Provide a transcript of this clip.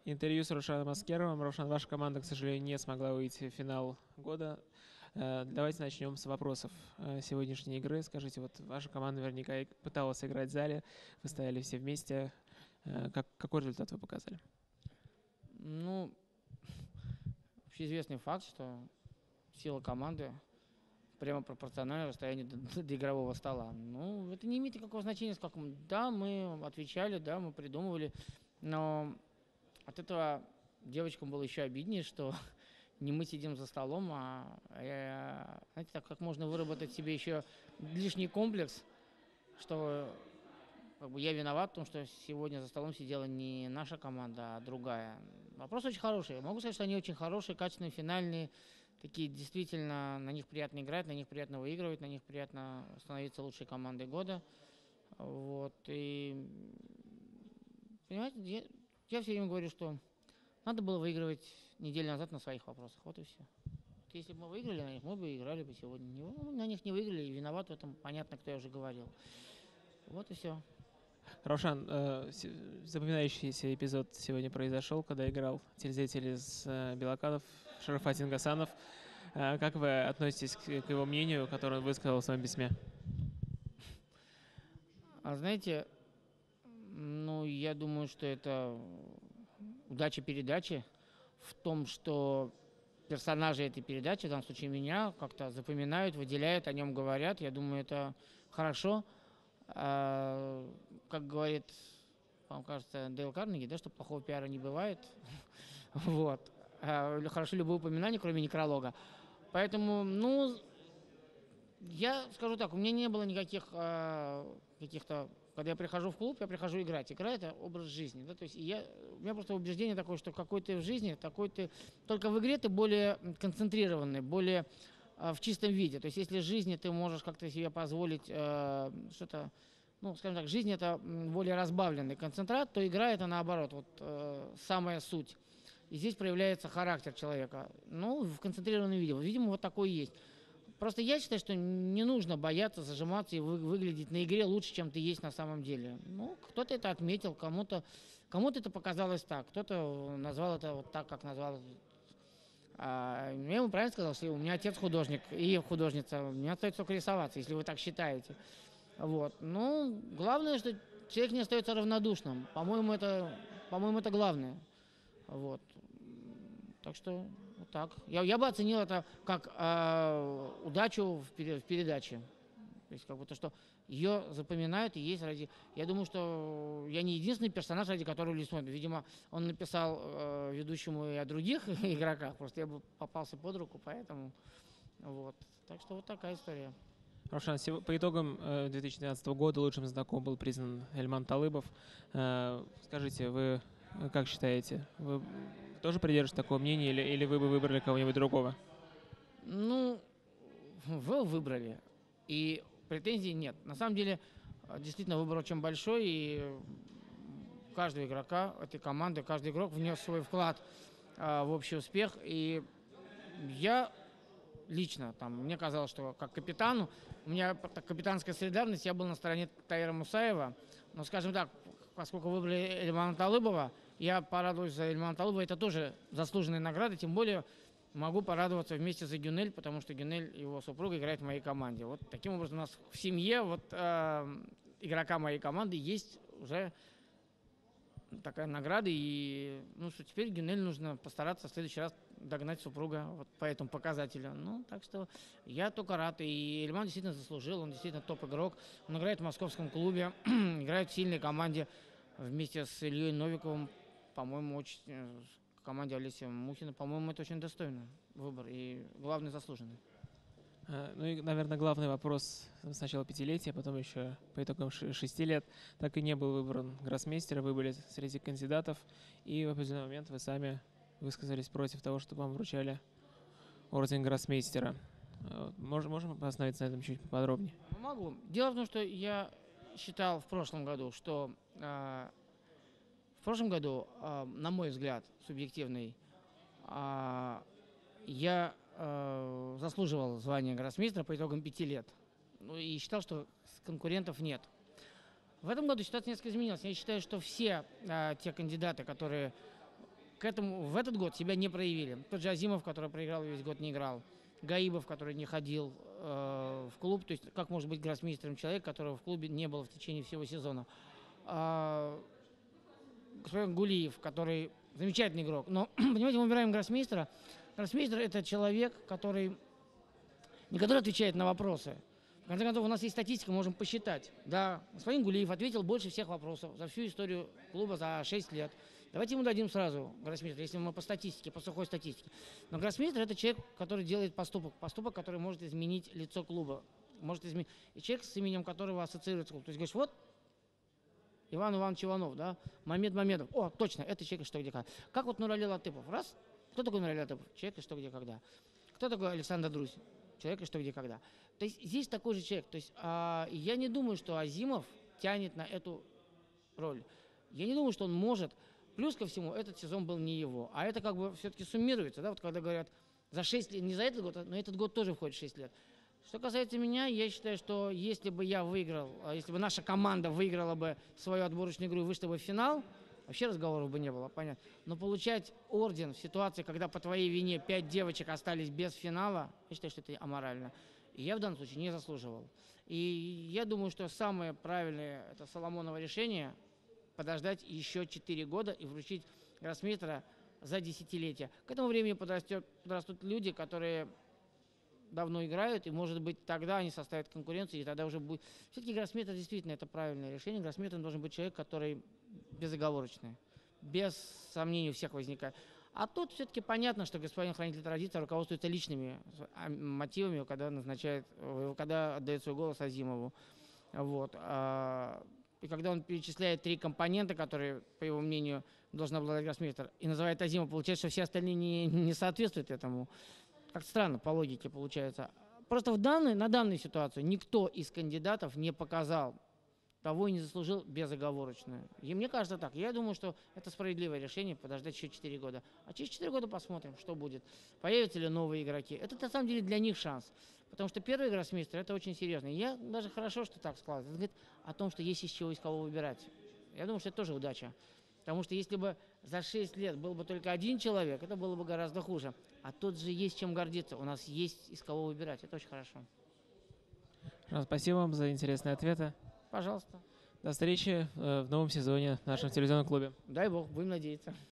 Интервью с Рушаном Аскеровым. Рушан, ваша команда, к сожалению, не смогла выйти в финал года. Давайте начнем с вопросов сегодняшней игры. Скажите, вот ваша команда наверняка пыталась играть в зале, вы стояли все вместе. Какой результат вы показали? Ну, общеизвестный факт, что сила команды прямо пропорциональна расстоянию до игрового стола. Ну, это не имеет никакого значения, с каком. Да, мы отвечали, да, мы придумывали, но от этого девочкам было еще обиднее, что не мы сидим за столом, знаете, так как можно выработать себе еще лишний комплекс, что как бы я виноват в том, что сегодня за столом сидела не наша команда, а другая. Вопрос очень хороший. Я могу сказать, что они очень хорошие, качественные, финальные. Такие действительно, на них приятно играть, на них приятно выигрывать, на них приятно становиться лучшей командой года. Вот. И, понимаете, я все время говорю, что надо было выигрывать неделю назад на своих вопросах. Вот и все. Если бы мы выиграли на них, мы бы играли бы сегодня. Мы на них не выиграли, и виноват в этом, понятно, кто я уже говорил. Вот и все. Равшан, запоминающийся эпизод сегодня произошел, когда играл телезритель из Белокадов Шарафатин Гасанов. Как вы относитесь к его мнению, которое он высказал в своем письме? А знаете, ну, я думаю, что это удача передачи в том, что персонажи этой передачи, в данном случае меня, как-то запоминают, выделяют, о нем говорят. Я думаю, это хорошо. Как говорит, по-моему, кажется, Дейл Карнеги, да, что плохого пиара не бывает. Вот. Хорошо любое упоминание, кроме некролога. Поэтому, ну, я скажу так, у меня не было никаких каких-то... Когда я прихожу в клуб, я прихожу играть. Игра — это образ жизни. Да? То есть у меня просто убеждение такое, что какой ты в жизни, такой ты... Только в игре ты более концентрированный, более в чистом виде. То есть если в жизни ты можешь как-то себе позволить что-то... Ну, скажем так, жизнь — это более разбавленный концентрат, то игра — это наоборот, вот самая суть. И здесь проявляется характер человека. Ну, в концентрированном виде. Вот, видимо, вот такой есть. Просто я считаю, что не нужно бояться зажиматься и выглядеть на игре лучше, чем ты есть на самом деле. Ну, кто-то это отметил, кому-то это показалось так, кто-то назвал это вот так, как назвал. Я ему правильно сказал, что у меня отец художник и художница, мне остается только рисоваться, если вы так считаете. Вот. Ну, главное, что человек не остается равнодушным. По-моему, это главное. Вот. Так что вот так. Я бы оценил это как удачу в передаче. То есть как бы то, что ее запоминают и есть ради... Я думаю, что я не единственный персонаж, ради которого люди смотрят. Видимо, он написал ведущему и о других игроках. Просто я бы попался под руку, поэтому... Вот. Так что вот такая история. Равшан, по итогам 2012 года лучшим знатоком был признан Эльман Талыбов. Скажите, вы как считаете, вы тоже придерживаетесь такого мнения или вы бы выбрали кого-нибудь другого? Ну, вы выбрали. И претензий нет. На самом деле, действительно, выбор очень большой, и каждого игрока этой команды, каждый игрок внес свой вклад в общий успех. И я лично, мне казалось, что как капитану, у меня капитанская солидарность, я был на стороне Таира Мусаева. Но, скажем так, поскольку выбрали Эльмана Талыбова, я порадуюсь за Эльмана Талыбова. Это тоже заслуженная награда, тем более могу порадоваться вместе за Гюнель, потому что Гюнель и его супруга играют в моей команде. Вот таким образом у нас в семье игрока моей команды есть уже такая награда. И что теперь Гюнель нужно постараться в следующий раз догнать супруга вот по этому показателю. Ну, так что я только рад. И Эльман действительно заслужил, он действительно топ-игрок. Он играет в московском клубе, играет в сильной команде вместе с Ильей Новиковым. По-моему, очень... команде Олеся Мухина, по-моему, это очень достойный выбор и главный заслуженный. Ну и, наверное, главный вопрос с начала пятилетия, потом еще по итогам 6 лет, так и не был выбран гроссмейстер, вы были среди кандидатов, и в определенный момент вы сами высказались против того, чтобы вам вручали орден гроссмейстера. Можем остановиться на этом чуть поподробнее? Могу. Дело в том, что я считал в прошлом году, что на мой взгляд, субъективный, я заслуживал звания гроссмейстера по итогам 5 лет. Ну и считал, что конкурентов нет. В этом году ситуация несколько изменилась. Я считаю, что все те кандидаты, которые в этот год себя не проявили. Тот же Азимов, который проиграл весь год, не играл. Гаибов, который не ходил в клуб. То есть как может быть гроссмейстером человек, которого в клубе не было в течение всего сезона. Господин Гулиев, который замечательный игрок. Но, понимаете, мы выбираем гроссмейстера. Гроссмейстер – это человек, не который отвечает на вопросы. В конце концов, у нас есть статистика, можем посчитать. Да, господин Гулиев ответил больше всех вопросов за всю историю клуба за 6 лет. Давайте ему дадим сразу гроссмейстер, если мы по статистике, по сухой статистике. Но гроссмейстер – это человек, который делает поступок, который может изменить лицо клуба. И человек, с именем которого ассоциируется клуб. То есть говоришь, вот Иван Иванович Иванов, да, Мамед Мамедов. О, точно, это человек, что где когда. Как вот Нурали Латыпов. Раз. Кто такой Нурали Латыпов? Человек, что где когда. Кто такой Александр Друзь? Человек, что где когда. То есть здесь такой же человек. То есть я не думаю, что Азимов тянет на эту роль. Я не думаю, что он может. Плюс ко всему, этот сезон был не его. А это как бы все-таки суммируется, да, вот когда говорят за 6 лет, не за этот год, но этот год тоже входит в 6 лет. Что касается меня, я считаю, что если бы я выиграл, если бы наша команда выиграла бы свою отборочную игру и вышла бы в финал, вообще разговоров бы не было, понятно. Но получать орден в ситуации, когда по твоей вине 5 девочек остались без финала, я считаю, что это аморально. И я в данном случае не заслуживал. И я думаю, что самое правильное – это Соломоново решение – подождать еще 4 года и вручить гроссмейстера за десятилетие. К этому времени подрастут люди, которые давно играют, и, может быть, тогда они составят конкуренцию, и тогда уже будет... Все-таки гроссмейстер действительно это правильное решение. Гроссмейстером должен быть человек, который безоговорочный, без сомнений у всех возникает. А тут все-таки понятно, что господин хранитель традиции руководствуется личными мотивами, когда отдает свой голос Азимову. Вот. И когда он перечисляет 3 компонента, которые, по его мнению, должен обладать гроссмейстер, и называет Азимова, получается, что все остальные не соответствуют этому. Как-то странно по логике получается. Просто на данную ситуацию никто из кандидатов не показал того и не заслужил безоговорочную. И мне кажется так. Я думаю, что это справедливое решение подождать еще 4 года. А через 4 года посмотрим, что будет. Появятся ли новые игроки. Это на самом деле для них шанс. Потому что первый гроссмейстер – это очень серьезно. Я даже хорошо, что так складывается. Это говорит о том, что есть из чего, из кого выбирать. Я думаю, что это тоже удача. Потому что если бы за 6 лет был бы только один человек, это было бы гораздо хуже. А тут же есть чем гордиться. У нас есть из кого выбирать. Это очень хорошо. Спасибо вам за интересные ответы. Пожалуйста. До встречи в новом сезоне в нашем телевизионном клубе. Дай бог, будем надеяться.